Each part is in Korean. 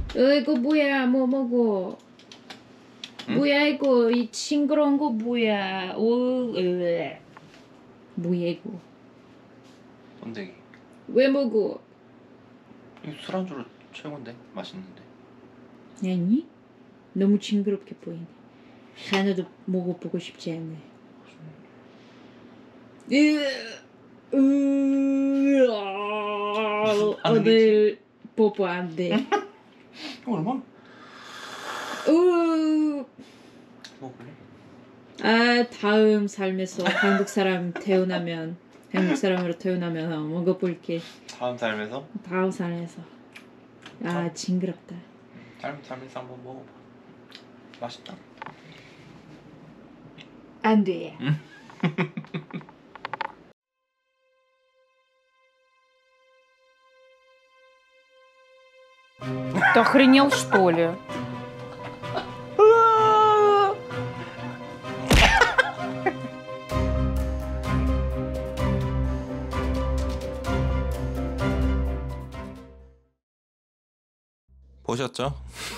이거 뭐야? 뭐 먹어? 응? 뭐야 이거? 이 징그러운 거 뭐야? 뭐야 이거? 번데기. 왜 먹어? 이거 술안주로 최고인데? 맛있는데. 아니? 너무 징그럽게 보이네. 하나도 먹어보고 싶지 않네. 오늘 뽀뽀 안 돼. 얼마나? 먹을래? 다음 삶에서 한국 사람 태어나면 한국 사람으로 태어나면 먹어볼게. 다음 삶에서? 다음 삶에서. 징그럽다. 다음 삶에서 한번 먹어봐. 맛있다. 안 돼. Ты охренел, что ли? 보셨죠?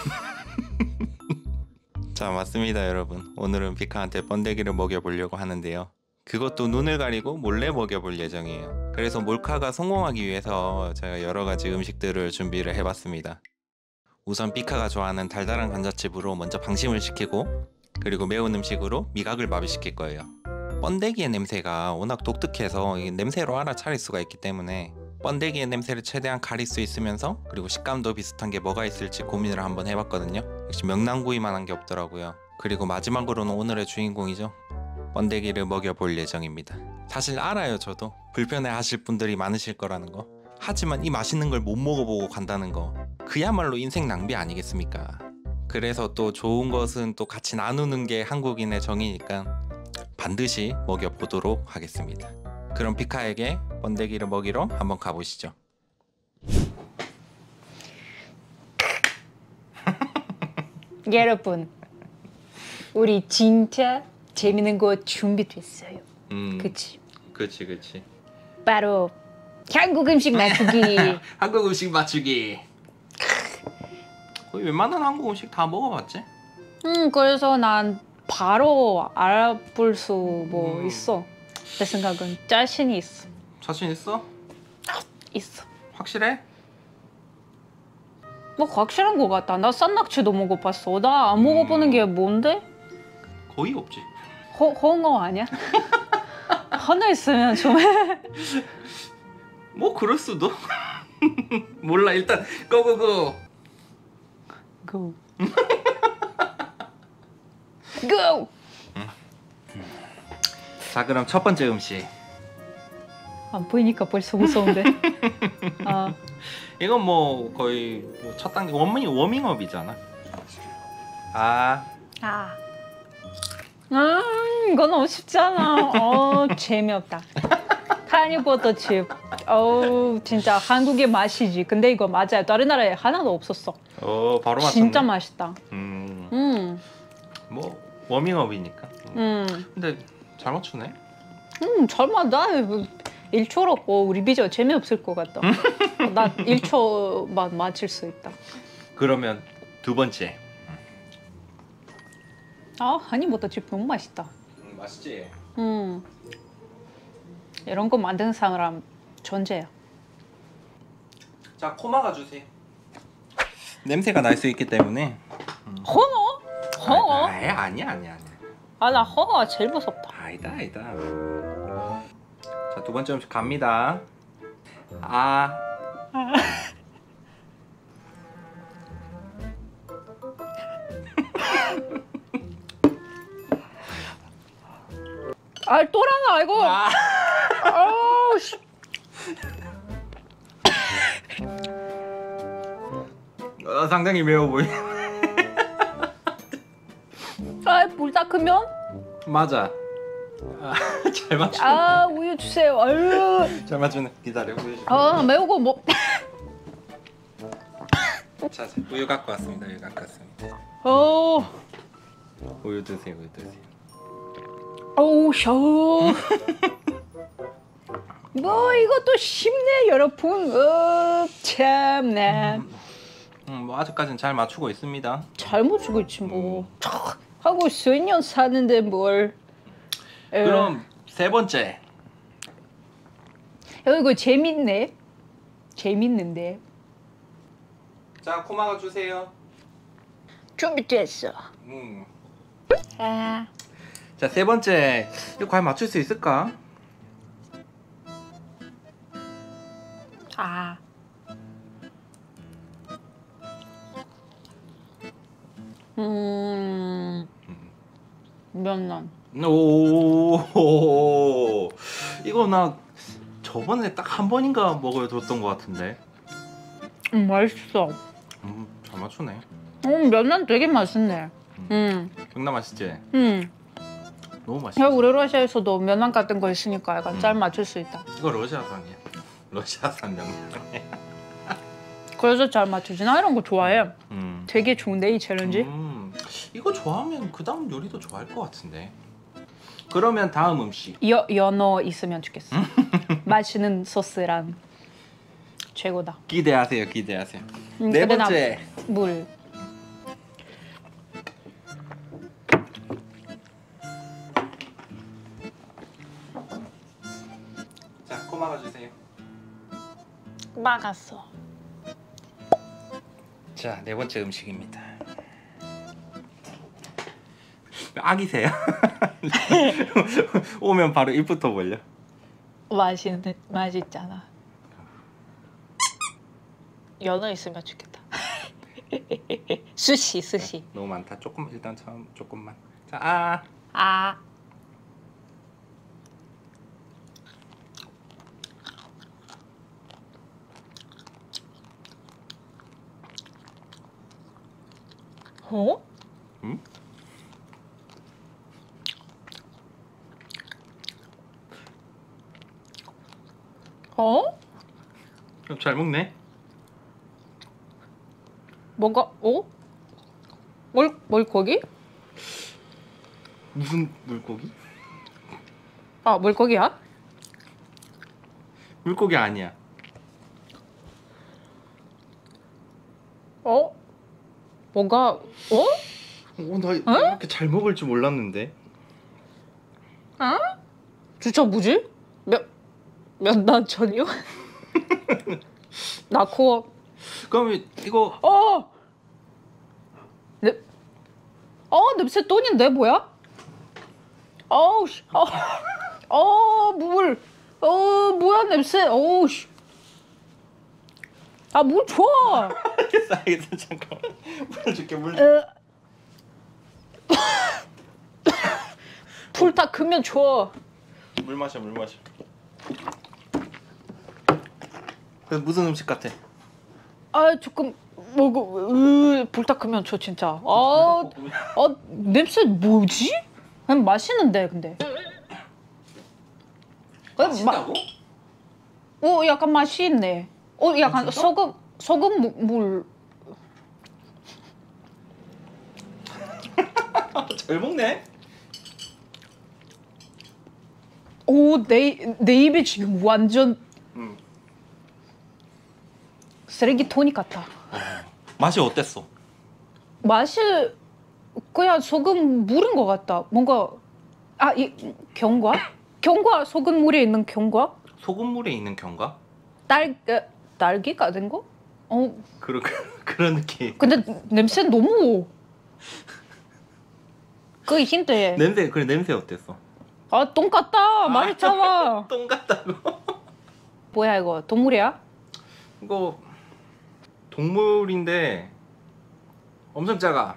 자, 맞습니다 여러분. 오늘은 피카한테 번데기를 먹여보려고 하는데요. 그것도 눈을 가리고 몰래 먹여볼 예정이에요. 그래서 몰카가 성공하기 위해서 제가 여러가지 음식들을 준비를 해봤습니다. 우선 피카가 좋아하는 달달한 감자칩으로 먼저 방심을 시키고, 그리고 매운 음식으로 미각을 마비시킬 거예요. 번데기의 냄새가 워낙 독특해서 냄새로 알아차릴 수가 있기 때문에 번데기의 냄새를 최대한 가릴 수 있으면서, 그리고 식감도 비슷한 게 뭐가 있을지 고민을 한번 해봤거든요. 역시 명랑구이만한 게 없더라고요. 그리고 마지막으로는 오늘의 주인공이죠. 번데기를 먹여볼 예정입니다. 사실 알아요. 저도 불편해 하실 분들이 많으실 거라는 거. 하지만 이 맛있는 걸 못 먹어보고 간다는 거, 그야말로 인생 낭비 아니겠습니까? 그래서 또 좋은 것은 또 같이 나누는 게 한국인의 정이니까 반드시 먹여보도록 하겠습니다. 그럼 피카에게 번데기를 먹이러 한번 가보시죠. 여러분, 우리 진짜 재밌는 거 준비됐어요. 그치? 그치. 바로 한국 음식 맞추기. 한국 음식 맞추기. 거의 웬만한 한국 음식 다 먹어봤지? 그래서 난 바로 알아볼 수 뭐 있어. 내 생각은 자신이 있어. 자신 있어? 있어. 확실해? 뭐 확실한 거 같다. 나 싼낙지도 먹어봤어. 나 안 먹어보는 게 뭔데? 거의 없지. 홍어 아니야? 하나 있으면 좀 뭐 그럴 수도. 몰라. 일단 고고고. 고. 고! 자, 그럼 첫 번째 음식. 안 보이니까 벌써 무서운데. 이건 뭐 거의 뭐 첫 단계 워밍업이잖아. 이거 너무 쉽잖아. 재미없다. 타니버터칩. 진짜 한국의 맛이지. 근데 이거 맞아요. 다른 나라에 하나도 없었어. 바로 맞췄네. 진짜 맛있다. 뭐 워밍업이니까. 근데 잘 맞추네. 잘 맞아. 1초로 우리 비저 재미없을 것 같다. 나 1초만 맞힐 수 있다. 그러면 두 번째. 하니버터칩 너무 맛있다. 맛있지? 이런 거 만드는 사람 존재야. 자, 코마가 주세요. 냄새가 날 수 있기 때문에. 홍어? 홍어? 아니야. 나 홍어가 제일 무섭다. 아니다. 자, 두 번째 음식 갑니다. 또라나 이거. 씨. 상당히 매워 보이. 불 다 크면? 맞아. 잘 맞추네. 우유 주세요. 잘 맞추네. 기다려. 우유. 매우고 뭐. 자, 우유 갖고 왔습니다. 우유 드세요. 샤워. 뭐 이것도 쉽네 여러분. 참나. 뭐 아직까지는 잘 맞추고 있습니다. 잘 맞추고 있지 뭐. 하고 수년 사는데 뭘. 그럼 세 번째. 이거 재밌네. 재밌는데. 자, 코마가 주세요. 준비됐어. 아. 자, 세 번째. 이거 과연 맞출 수 있을까? 아. 면난. 오, 이거 나 저번에 딱 한 번인가 먹어줬던 것 같은데. 맛있어. 잘 맞추네. 면난 되게 맛있네. 경남 맛있지? 너무 맛있어. 야, 우리 러시아에서도 면난 같은 거 있으니까 약간 잘 맞출 수 있다. 이거 러시아산이야. 러시아산 명란. 그래서 잘 맞추지. 나 이런 거 좋아해. 되게 좋은데 이 챌린지. 이거 좋아하면 그 다음 요리도 좋아할 것 같은데. 그러면 다음 음식. 연어 있으면 좋겠어. 맛있는 소스랑 최고다. 기대하세요, 기대하세요. 네 근데 나 번째. 물. 자, 코마가 주세요. 막았어. 자, 네 번째 음식입니다. 아기세요? 오면 바로 입부터 벌려. 맛있잖아. 연어 있으면 좋겠다. 스시. 너무 많다. 조금 일단 처음 조금만. 자, 아. 어? 응? 어? 잘 먹네. 뭔가 물고기? 무슨 물고기? 아, 물고기야? 물고기 아니야. 뭔가 나 이렇게 잘 먹을 줄 몰랐는데. 진짜 뭐지? 면난 전혀? 나 코어. 그럼 이거 냄새 똥인데 뭐야? 씨. 물. 뭐야 냄새. 씨. 물 줘. 알겠어. 잠깐만. 물 줄게, 물. 풀 다 크면 줘. 물 마셔. 그래서 무슨 음식 같아? 조금 불 다 크면 줘 진짜. 냄새 뭐지? 그냥 맛있는데 근데. 맛있다고? 약간 맛이 있네. 약간 소금 물. 잘 먹네. 내 입에 지금 완전 쓰레기통이 같아. 맛이 어땠어? 맛이 그냥 소금 물인 것 같다. 뭔가 경과? 경과 소금물에 있는 경과? 소금물에 있는 경과? 딸기 같은 거? 그런 느낌. 근데 냄새 너무 그 힌트에. 냄새 어땠어? 똥 같다. 말했잖아. 똥 같다고. 뭐야 이거 동물이야? 이거 동물인데 엄청 작아.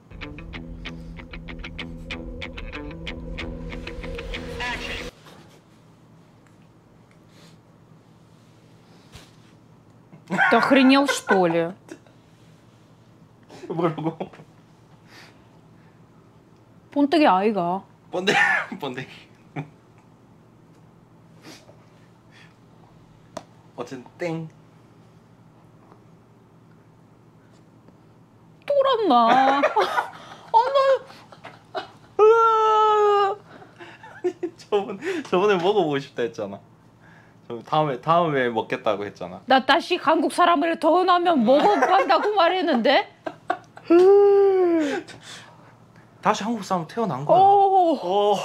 Ты охренел что ли? 뭐라고? 번데기 아이가. 번데기. 어쨌든 땡. 쫄았나? 저번에 먹어보고 싶다 했잖아. 다음에 먹겠다고 했잖아. 나 다시 한국 사람을 태어나면 먹어간다고 말했는데. 다시 한국 사람 태어난 거야. 오.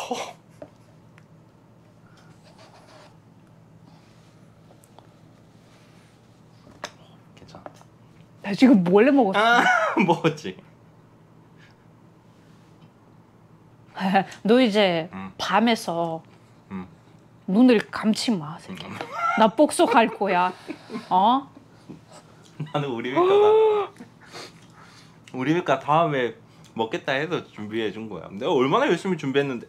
괜찮아. 나 지금 몰래 먹었어. 먹었지. 너 이제 밤에서 눈을 감지 마. 나 복수할 거야. 어? 나는 우리 밀가 다음에 먹겠다 해서 준비해 준 거야. 내가 얼마나 열심히 준비했는데.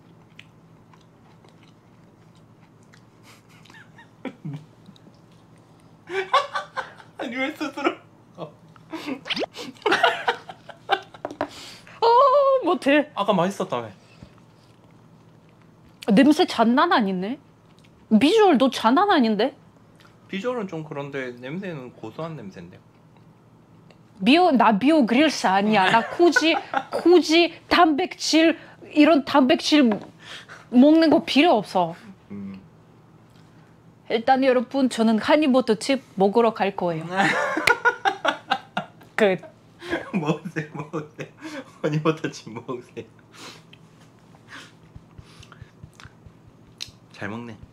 아니 왜 스스로? 못해. 아까 맛있었다며. 냄새 장난 아니네. 비주얼도 장난 아닌데? 비주얼은 좀 그런데 냄새는 고소한 냄새인데. 나 비오 그릴스 아니야. 나 굳이 단백질 이런 단백질 먹는 거 필요 없어. 일단 여러분 저는 허니버터칩 먹으러 갈 거예요. 끝. 먹으세요. 허니버터칩 먹으세요. 잘 먹네.